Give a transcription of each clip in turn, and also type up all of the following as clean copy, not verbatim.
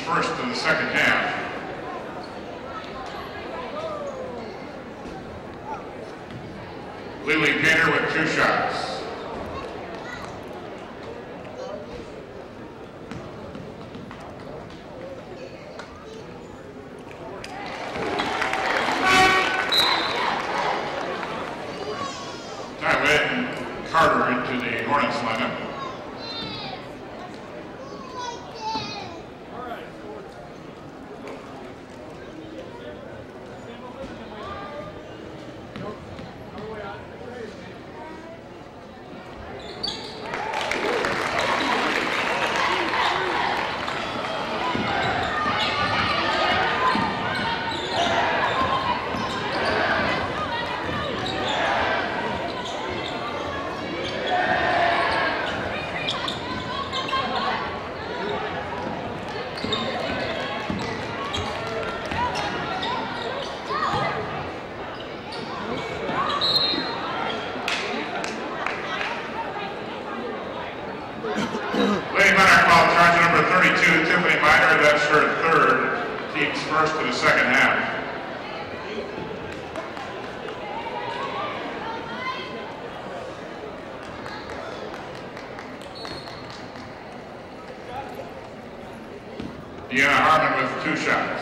first in the second half. Lily Painter with 2 shots. Tyvette and Carter into the Hornets lineup. Lady Monarch foul charge number 32, Tiffany Miner. That's her third. Team's first in the second half. Deanna Harmon with 2 shots.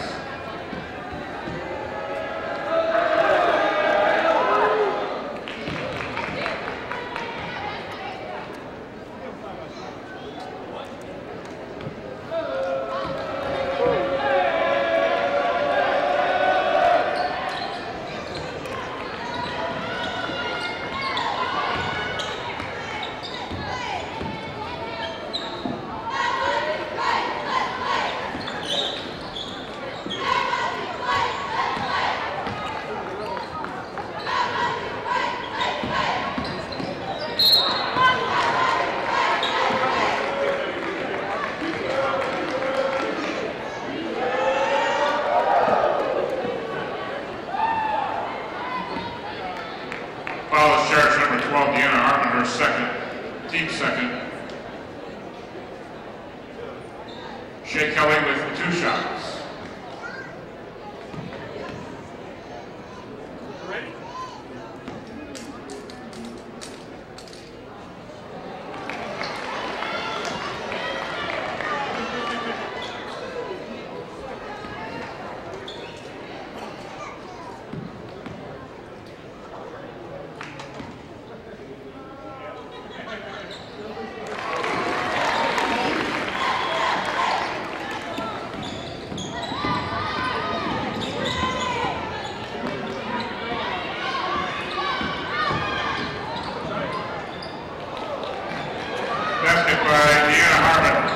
Foul charge number 12, Deanna Harmon, her second, team second. Shea Kelly with 2 shots. Basket by Deanna Harmon.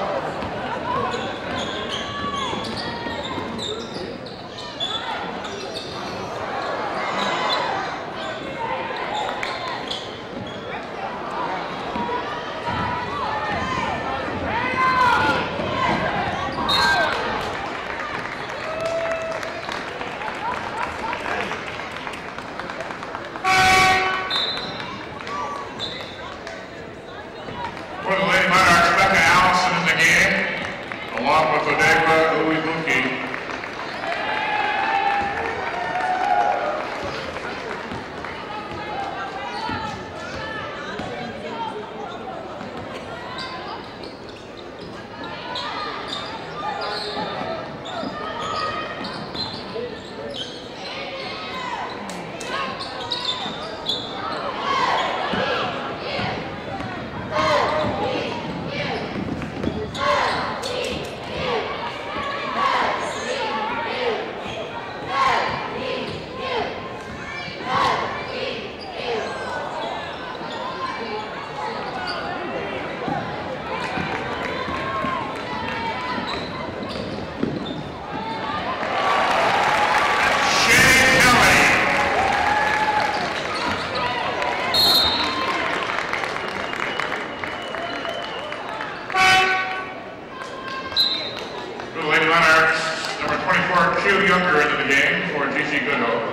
For the Lady Monarchs, Becca Allison in the game, along with Odegba Uibuki. For the Lady Monarchs, number 24, Q Younger into the game for Gigi Goodhoe.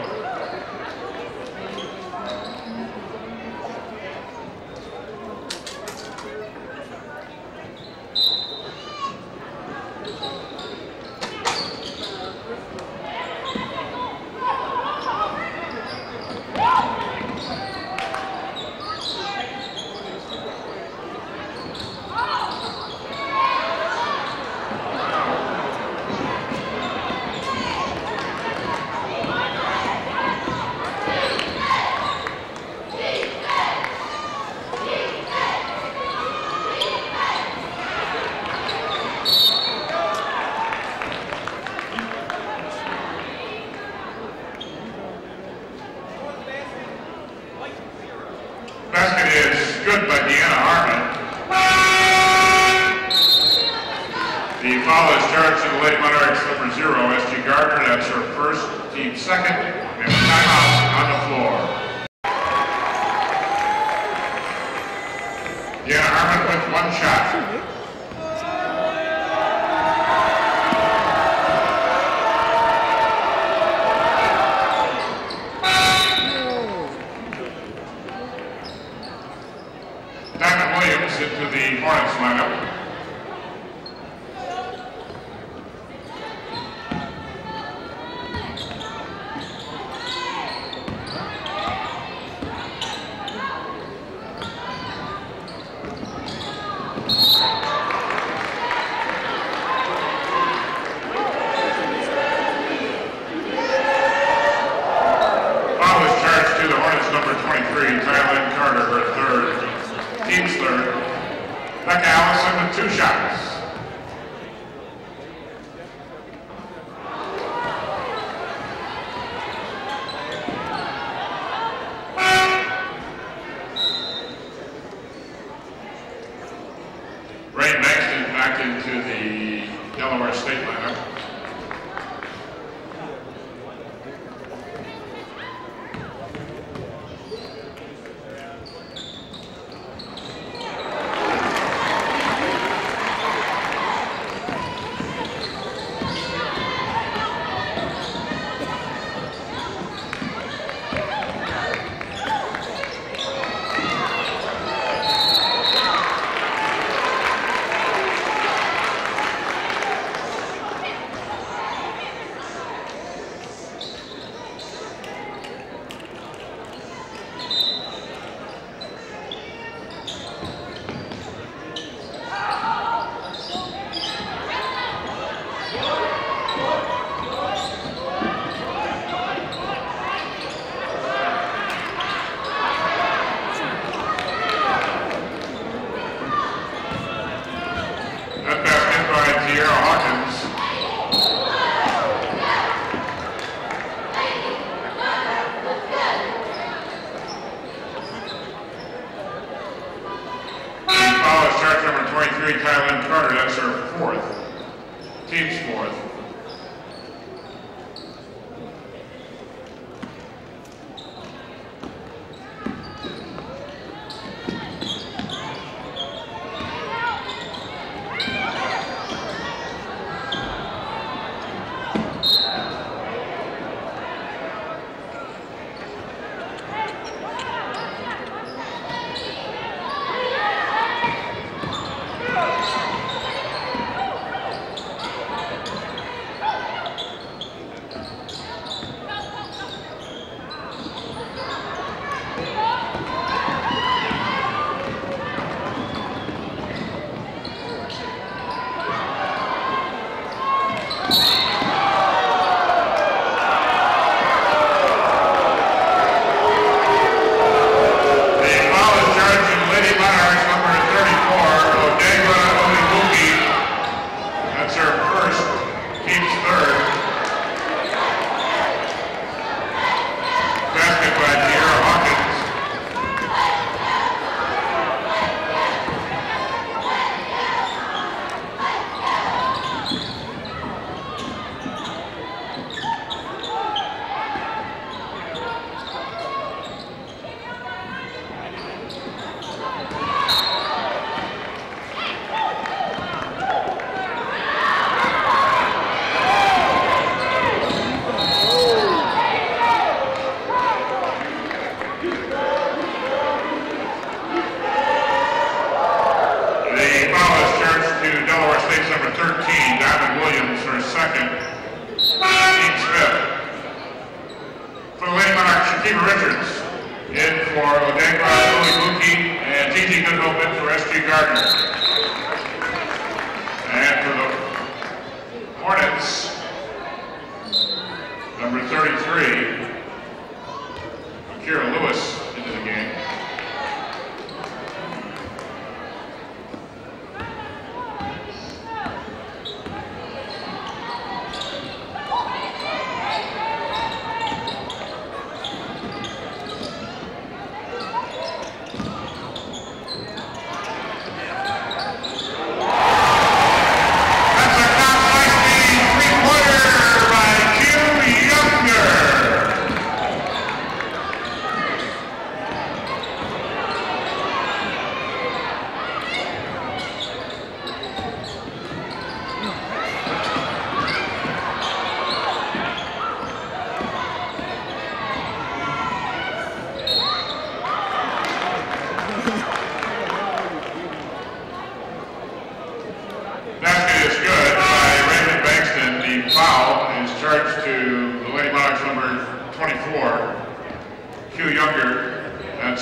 foul is charged to the Lady Monarchs number 0, SG Gardner. That's her first, team second, and timeout on the floor. Deanna Harmon with one shot. Diamond Williams into the Hornets lineup. Two shots. Ray Maxton back into the Delaware State lineup. Kylan Carter, that's her fourth, team's fourth.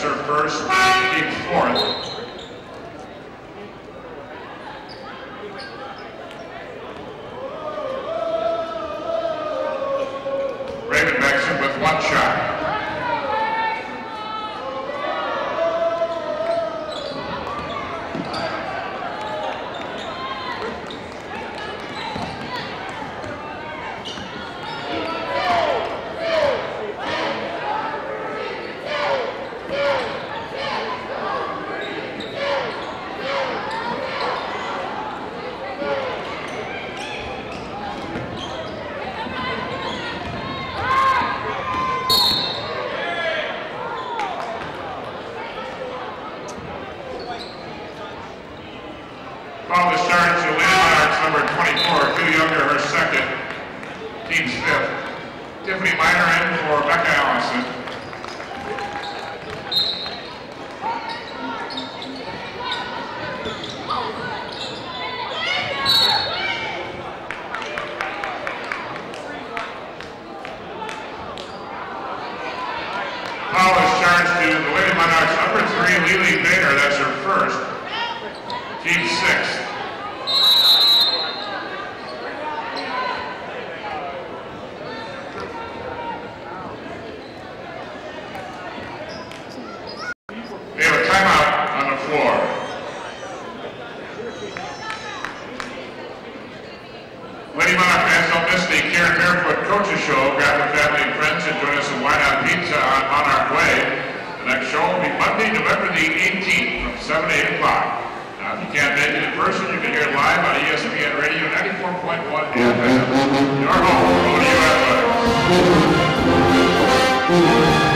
her first, team's fourth. Raven Maxson with one shot. Foul is charged to Lady Monarchs number 24, Q Younger, her second, team's fifth. Tiffany Miner in for Becca Allison. Foul is charged to the Lady Monarchs number 3, Lily Bader, that's her first. Team sixth. We have a timeout on the floor. Lady Monarch fans, don't miss the Karen Barefoot Coaches Show. Grab the family and friends and join us in Wine on Pizza on Monarch Way. The next show will be Monday, November the 18th from 7 to 8 o'clock. Now, if you can't make it in person, you can hear it live on ESPN Radio 94.1 FM. Your home for Rodeo Athletics.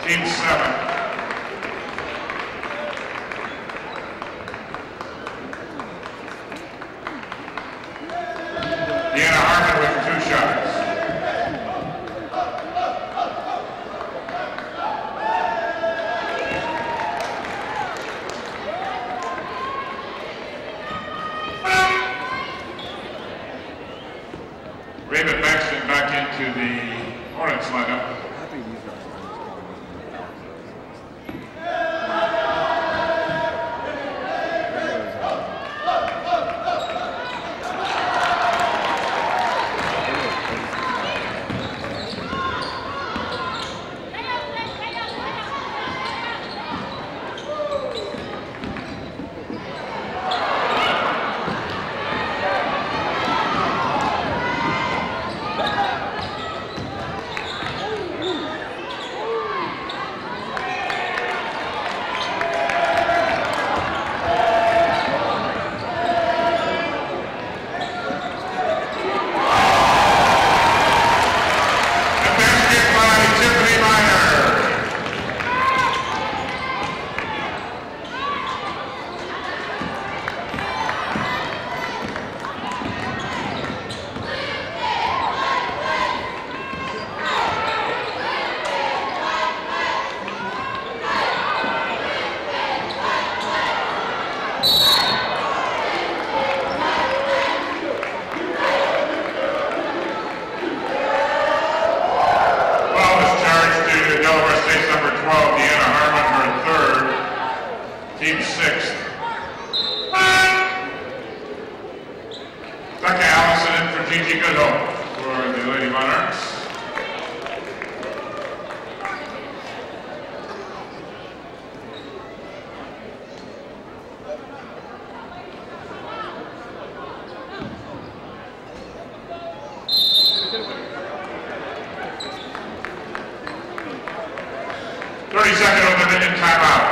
Team 7. Deanna Harmon with 2 shots. Raven Baxton back into the Hornets lineup. Team 6. Becca Allison in for Gigi Goodhope for the Lady Monarchs. Second limit in timeout.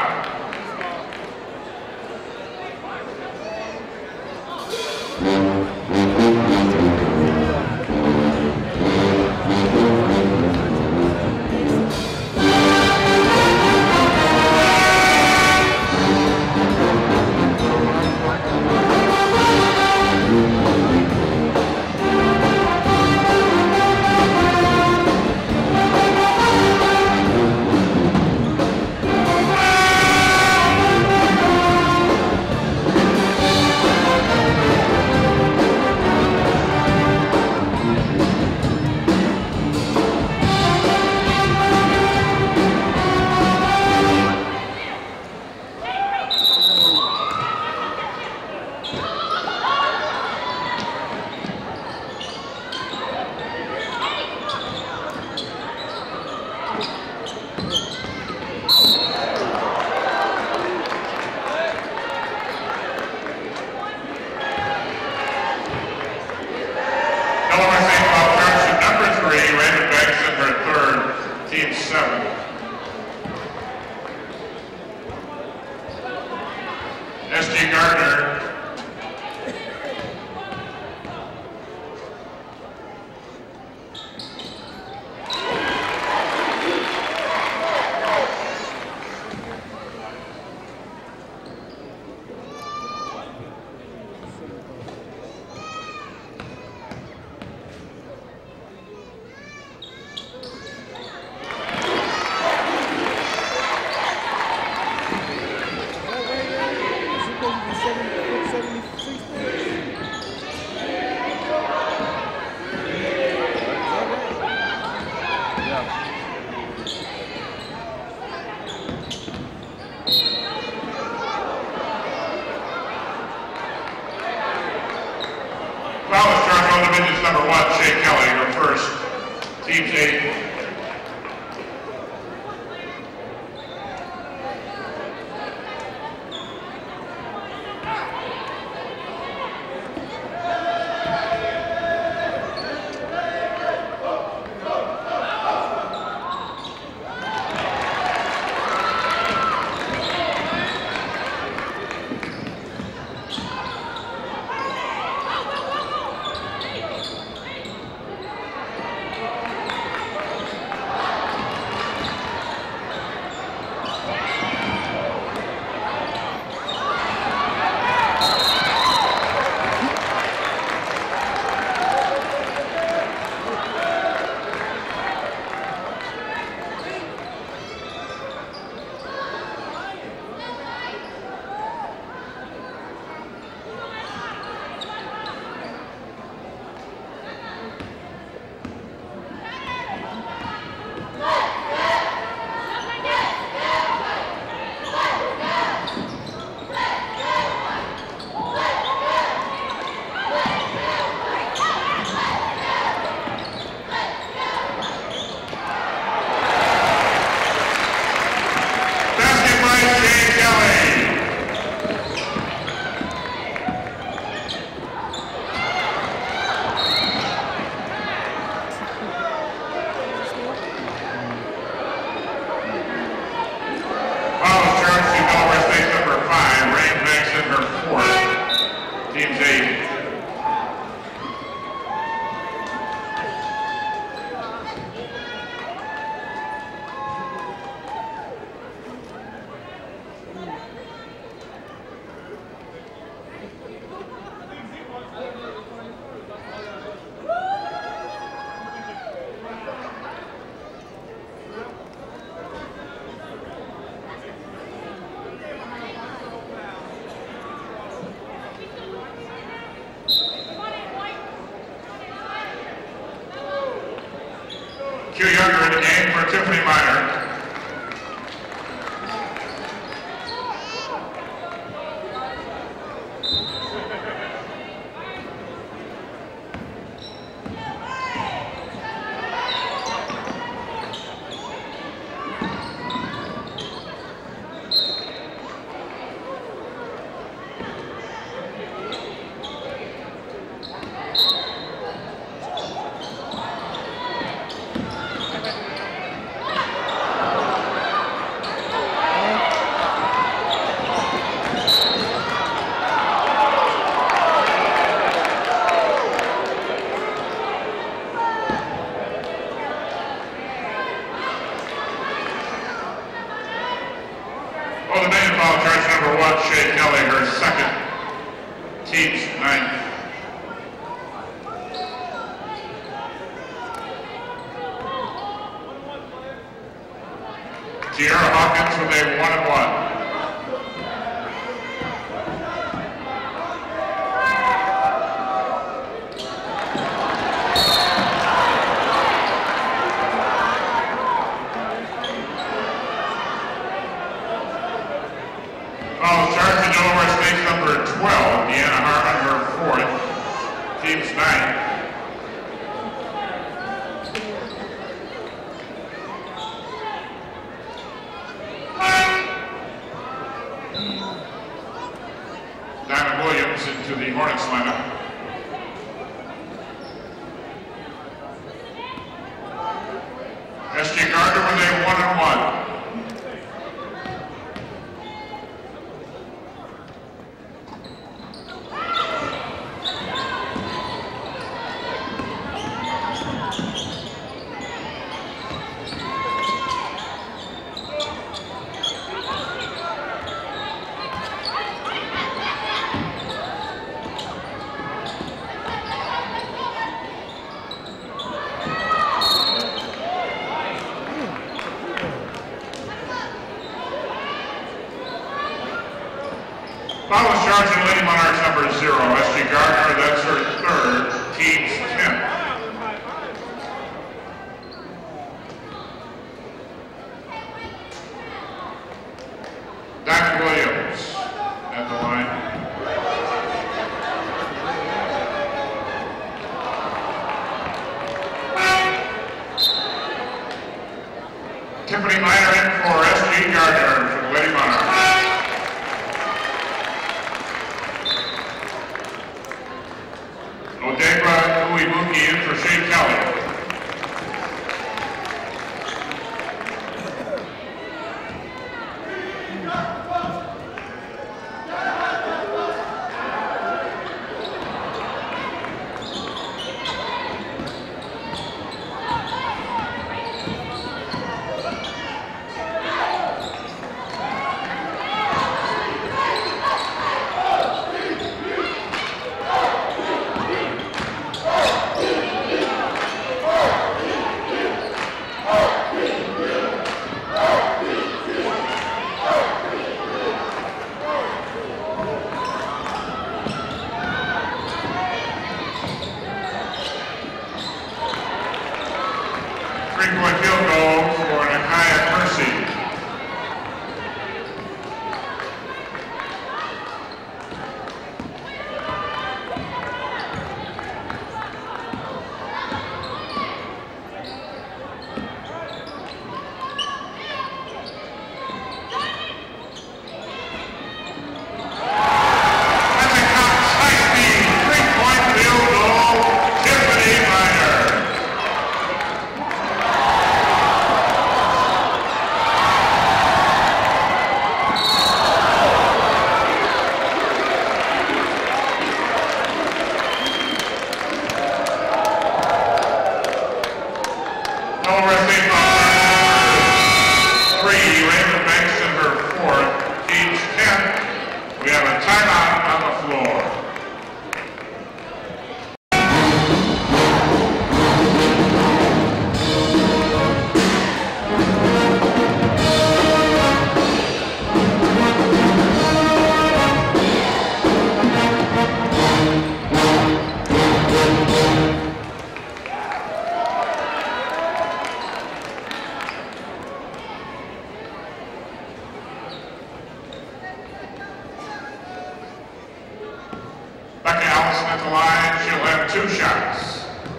Team 7. S.G. Gardner. Gardner in the game for Tiffany Minor. Foul charge in Lady Monarchs number 0, SG Gardner, that's her third, team's 10th. Diamond Williams at the line. Tiffany Minor in for SG Gardner for the Lady Monarchs. Odebra Uibuki in for Shea Kelly. the line, she'll have 2 shots.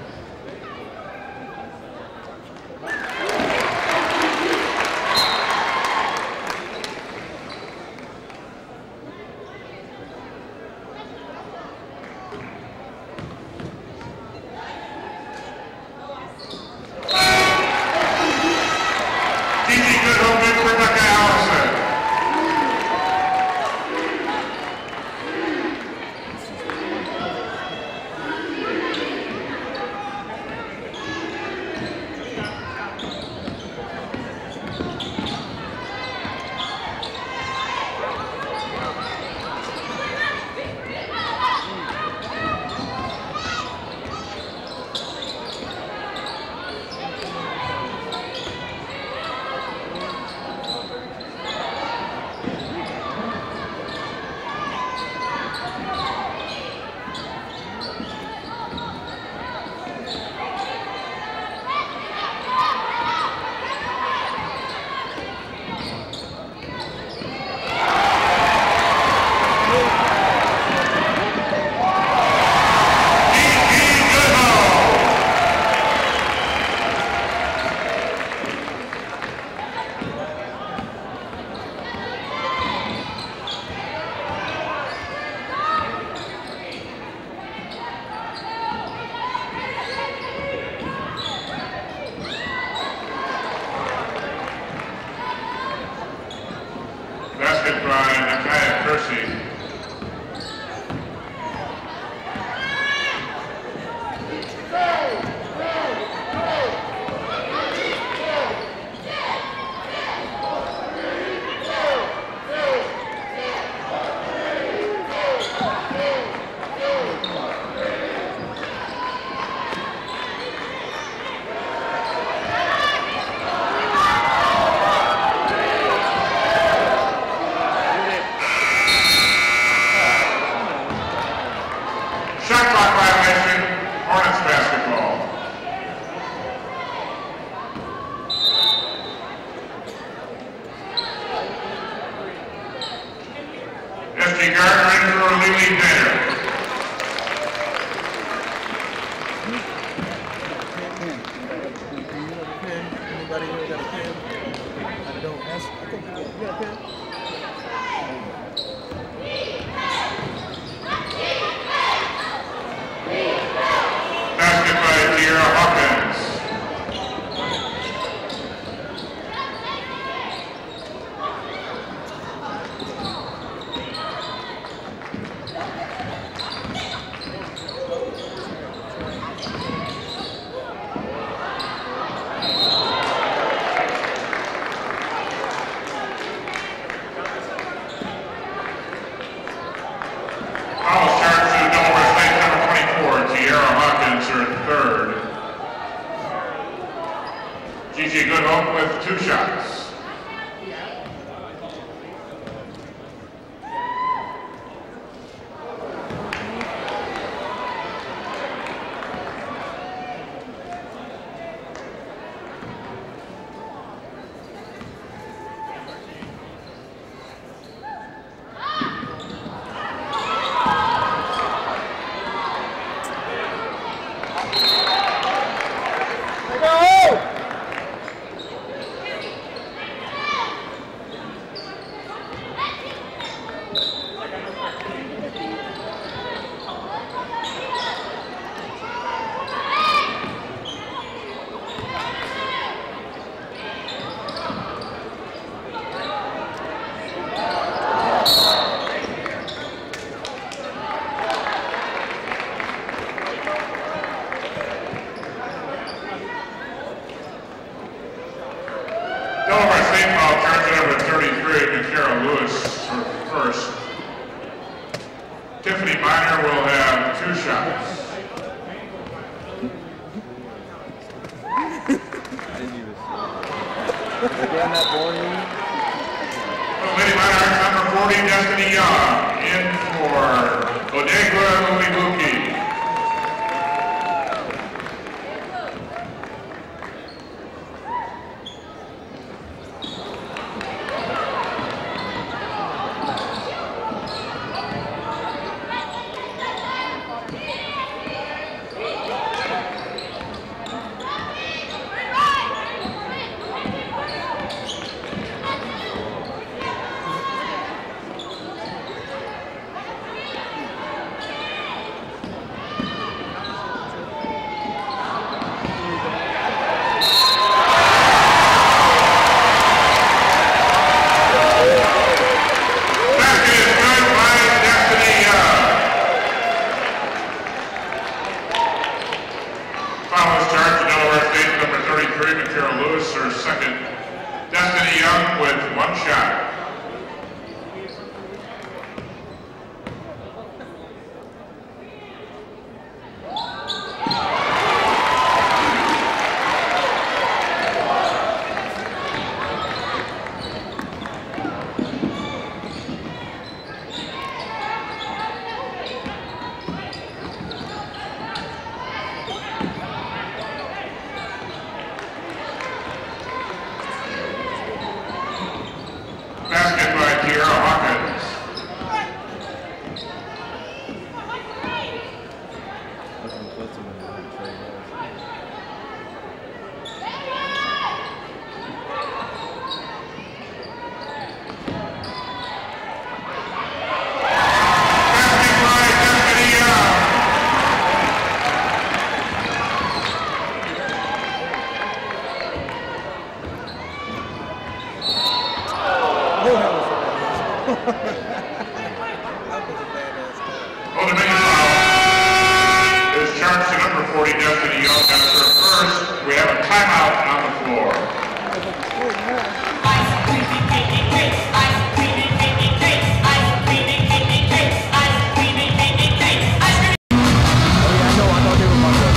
Basket by Nakaya Kersey. SG Gardner in for Lily Banner. Anybody here got a pen? I don't ask. I think you got a pen. Basket by Tierra Hawkins. Gigi Goodhope with 2 shots. Delaware State foul turns it over to 33, Kara Lewis for first. Tiffany Miner will have 2 shots. Lady Miner, number 40, Destiny Young, in for Odegwa Umibuki. Young with 1 shot. Basket by Tiara Hawkins. Basket by Destiny Young. Oh, that was that was a badass call. On the main foul is charged to number 40, Destiny Young. That's her first. We have a timeout on the floor. Ice cream and cake and cake. Ice cream and cake and cake. Ice cream and cake and cake. Ice cream and cake and cake. Ice cream. Oh yeah, I know they were about to.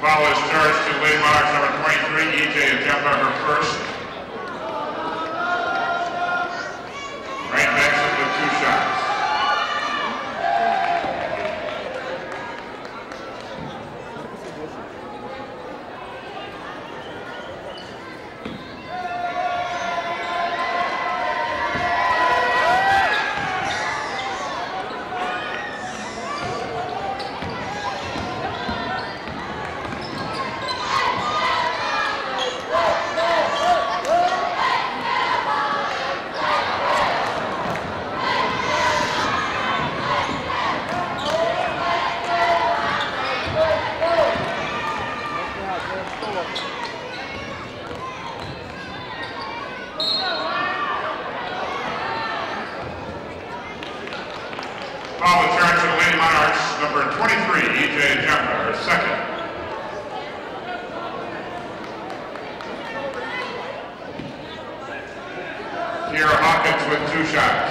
Foul is charged to Lady Monarchs number 23, EJ Ajemba, her first. Right next with 2 shots. Foul is charged to the Lady Monarchs number 23, EJ Ajemba, her second. Kiera Hawkins with 2 shots.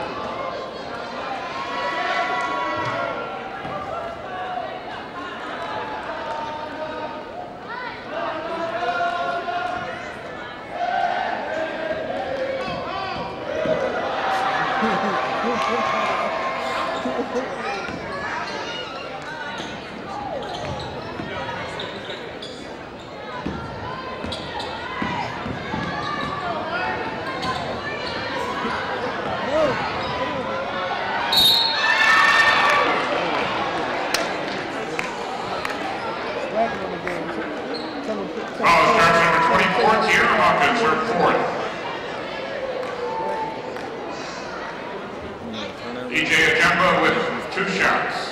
Foul is charged number 24, Kiera Hawkins, her fourth. EJ Ajemba with 2 shots.